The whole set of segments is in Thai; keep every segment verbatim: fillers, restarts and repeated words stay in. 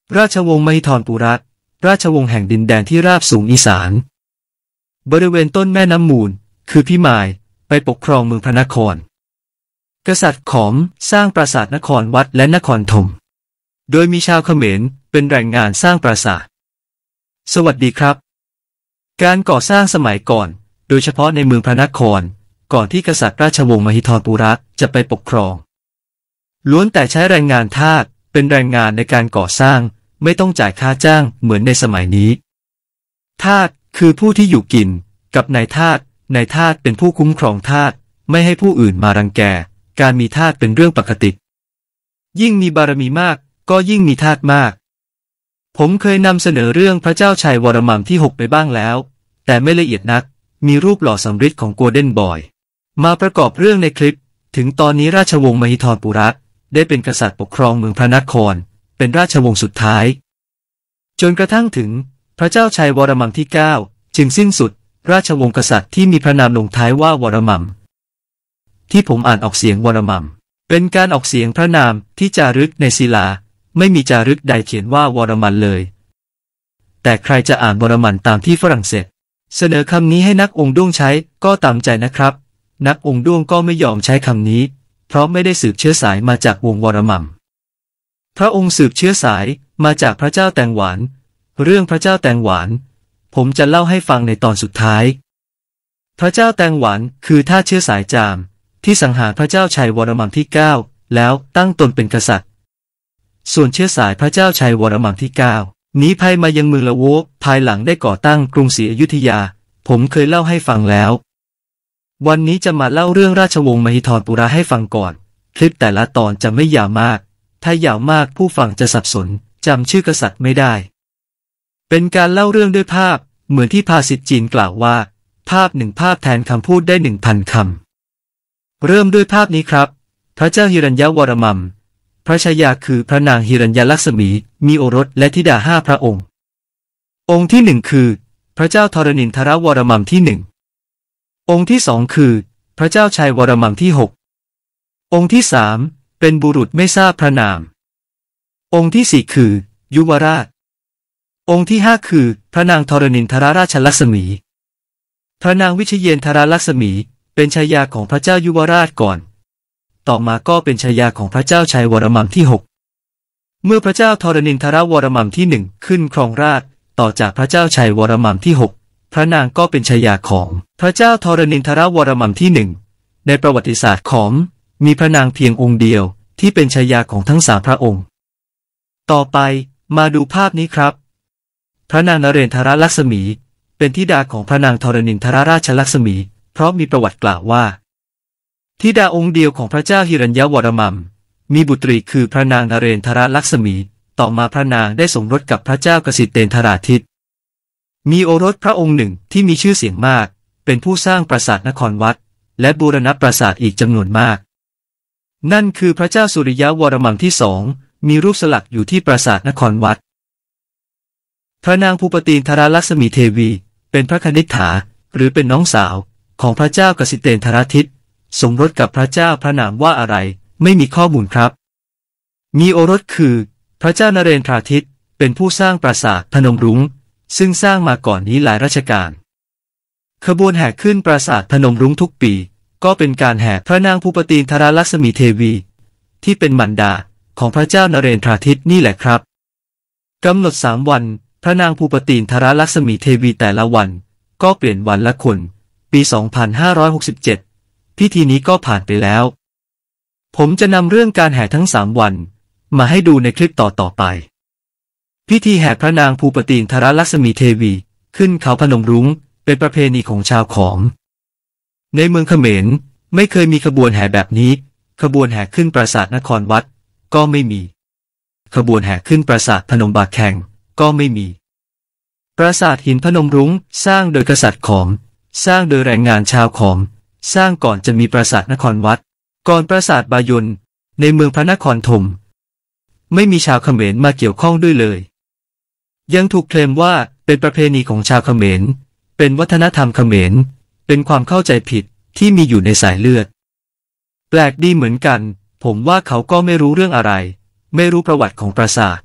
ราชวงศ์มหิธรปุระราชวงศ์แห่งดินแดนที่ราบสูงอีสานบริเวณต้นแม่น้ำมูลคือพิมายไปปกครองเมืองพระนครกษัตริย์ขอมสร้างปราสาทนครวัดและนครธมโดยมีชาวเขมรเป็นแรงงานสร้างปราสาทสวัสดีครับการก่อสร้างสมัยก่อนโดยเฉพาะในเมืองพระนครก่อนที่กษัตริย์ราชวงศ์มหิธรปุระจะไปปกครองล้วนแต่ใช้แรงงานทาสเป็นแรงงานในการก่อสร้างไม่ต้องจ่ายค่าจ้างเหมือนในสมัยนี้ทาสคือผู้ที่อยู่กินกับนายทาสนายทาสเป็นผู้คุ้มครองทาสไม่ให้ผู้อื่นมารังแกการมีทาสเป็นเรื่องปกติยิ่งมีบารมีมากก็ยิ่งมีทาสมากผมเคยนำเสนอเรื่องพระเจ้าชัยวรมันที่หกไปบ้างแล้วแต่ไม่ละเอียดนักมีรูปหล่อสำริดของโกลเด้นบอยมาประกอบเรื่องในคลิปถึงตอนนี้ราชวงศ์มหิธรปุระได้เป็นกษัตริย์ปกครองเมืองพระนครเป็นราชวงศ์สุดท้ายจนกระทั่งถึงพระเจ้าชัยวรมันที่เก้าจึงสิ้นสุดราชวงศ์กษัตริย์ที่มีพระนามลงท้ายว่าวรมัมที่ผมอ่านออกเสียงวรมัมเป็นการออกเสียงพระนามที่จารึกในศิลาไม่มีจารึกใดเขียนว่าวรมันเลยแต่ใครจะอ่านวรมันตามที่ฝรั่งเศสเสนอคำนี้ให้นักองค์ด้วงใช้ก็ตามใจนะครับนักองค์ด้วงก็ไม่ยอมใช้คำนี้เพราะไม่ได้สืบเชื้อสายมาจากวงวรมัมพระองค์สืบเชื้อสายมาจากพระเจ้าแตงหวานเรื่องพระเจ้าแตงหวานผมจะเล่าให้ฟังในตอนสุดท้ายพระเจ้าแตงหวานคือทาสเชื้อสายจามที่สังหารพระเจ้าชัยวรมันที่เก้าแล้วตั้งตนเป็นกษัตริย์ส่วนเชื้อสายพระเจ้าชัยวรมันที่เก้าหนีภัยมายังเมืองละโวภายหลังได้ก่อตั้งกรุงศรีอยุธยาผมเคยเล่าให้ฟังแล้ววันนี้จะมาเล่าเรื่องราชวงศ์มหิธรปุระให้ฟังก่อนคลิปแต่ละตอนจะไม่ยาวมากถ้ายาวมากผู้ฟังจะสับสนจำชื่อกษัตริย์ไม่ได้เป็นการเล่าเรื่องด้วยภาพเหมือนที่ภาษิตจีนกล่าวว่าภาพหนึ่งภาพแทนคำพูดได้หนึ่งพันคำเริ่มด้วยภาพนี้ครับพระเจ้าหิรัญยวรมัมพระชายาคือพระนางหิรัญยลักษมีมีโอรสและธิดาห้าพระองค์องค์ที่หนึ่งคือพระเจ้าธรณินทรวรมัมที่หนึ่งองค์ที่สองคือพระเจ้าชัยวรมัมที่หกองค์ที่สามเป็นบุรุษไม่ทราบพระนามองค์ที่สี่คือยุวราชองค์ที่ห้าคือพระนางธรณินทรราชลักษมีพระนางวิเชยนทรลักษมีเป็นชายาของพระเจ้ายุวราชก่อนต่อมาก็เป็นชายาของพระเจ้าชัยวรมันที่หกเมื่อพระเจ้าธรณินทรวรมันที่หนึ่งขึ้นครองราชย์ต่อจากพระเจ้าชัยวรมันที่หกพระนางก็เป็นชายาของพระเจ้าธรณินทรวรมันที่หนึ่งในประวัติศาสตร์ของมีพระนางเพียงองค์เดียวที่เป็นชายาของทั้งสามพระองค์ต่อไปมาดูภาพนี้ครับพระนางนเรนทรลักษมีเป็นธิดาของพระนางธรณินทรราชลักษมีเพราะมีประวัติกล่าวว่าธิดาองค์เดียวของพระเจ้าหิรัญยวรมัมมีบุตรีคือพระนางนเรนทรลักษมีต่อมาพระนางได้สมรสกับพระเจ้ากสิเตนทราทิตมีโอรสพระองค์หนึ่งที่มีชื่อเสียงมากเป็นผู้สร้างปราสาทนครวัดและบูรณะปราสาทอีกจำนวนมากนั่นคือพระเจ้าสุริยวรมันที่สองมีรูปสลักอยู่ที่ปราสาทนครวัดพระนางภูปตีนทรลักษมีเทวีเป็นพระคณิษฐาหรือเป็นน้องสาวของพระเจ้ากสิเตนทราทิตสมรสกับพระเจ้าพระนามว่าอะไรไม่มีข้อมูลครับมีโอรสคือพระเจ้านเรนทราทิตเป็นผู้สร้างปราสาทพนมรุ้งซึ่งสร้างมาก่อนนี้หลายรัชกาลขบวนแห่ขึ้นปราสาทพนมรุ้งทุกปีก็เป็นการแห่พระนางภูปตีนทรลักษมีเทวีที่เป็นมารดาของพระเจ้านเรนทราทิตนี่แหละครับกำหนดสามวันพระนางภูปตีนทรลักษมีเทวีแต่ละวันก็เปลี่ยนวันละคนปีสองพันห้าร้อยหกสิบเจ็ดพิธีนี้ก็ผ่านไปแล้วผมจะนำเรื่องการแห่ทั้งสามวันมาให้ดูในคลิปต่อต่อไปพิธีแห่พระนางภูปตีนทรลักษมีเทวีขึ้นเขาพนมรุ้งเป็นประเพณีของชาวขอมในเมืองเขมรไม่เคยมีขบวนแห่แบบนี้ขบวนแห่ขึ้นปราสาทนครวัดก็ไม่มีขบวนแห่ขึ้นปราสาทพนมบาแข่งก็ไม่มีปราสาทหินพนมรุ้งสร้างโดยกษัตริย์ขอมสร้างโดยแรงงานชาวขอมสร้างก่อนจะมีปราสาทนครวัดก่อนปราสาทบายนในเมืองพระนครธมไม่มีชาวเขมรมาเกี่ยวข้องด้วยเลยยังถูกเคลมว่าเป็นประเพณีของชาวเขมรเป็นวัฒนธรรมเขมรเป็นความเข้าใจผิดที่มีอยู่ในสายเลือดแปลกดีเหมือนกันผมว่าเขาก็ไม่รู้เรื่องอะไรไม่รู้ประวัติของปราสาทพ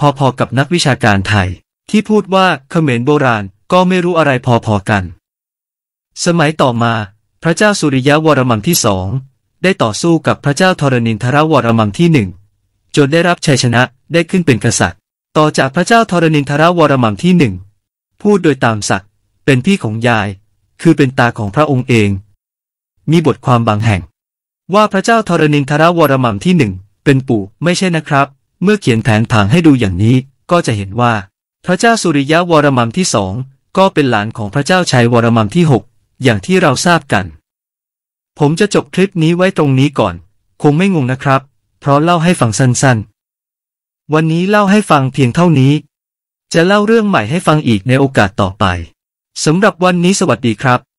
พอๆกับนักวิชาการไทยที่พูดว่าเขมรโบราณก็ไม่รู้อะไรพอๆกันสมัยต่อมาพระเจ้าสุริยะวรมันที่สองได้ต่อสู้กับพระเจ้าธรณินทรวรมันที่หนึ่งจนได้รับชัยชนะได้ขึ้นเป็นกษัตริย์ต่อจากพระเจ้าธรณินทรวรมันที่หนึ่งพูดโดยตามศักดิ์เป็นพี่ของยายคือเป็นตาของพระองค์เองมีบทความบางแห่งว่าพระเจ้าธรณินทรวรมันที่หนึ่งเป็นปู่ไม่ใช่นะครับเมื่อเขียนแผนผังให้ดูอย่างนี้ก็จะเห็นว่าพระเจ้าสุริยะวรมันที่สองก็เป็นหลานของพระเจ้าชัยวรมันที่หกอย่างที่เราทราบกันผมจะจบคลิปนี้ไว้ตรงนี้ก่อนคงไม่งงนะครับเพราะเล่าให้ฟังสั้นๆวันนี้เล่าให้ฟังเพียงเท่านี้จะเล่าเรื่องใหม่ให้ฟังอีกในโอกาสต่อไปสำหรับวันนี้สวัสดีครับ